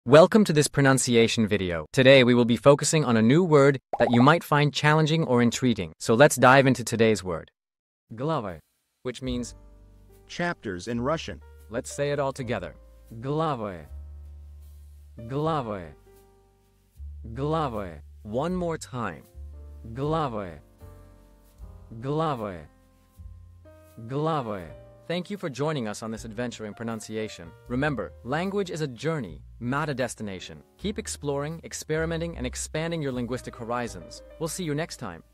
Welcome to this pronunciation video. Today we will be focusing on a new word that you might find challenging or intriguing. So let's dive into today's word. Главы, which means chapters in Russian. Let's say it all together. Главы. Главы. Главы. One more time. Главы. Главы. Главы. Thank you for joining us on this adventure in pronunciation. Remember, language is a journey, not a destination. Keep exploring, experimenting, and expanding your linguistic horizons. We'll see you next time.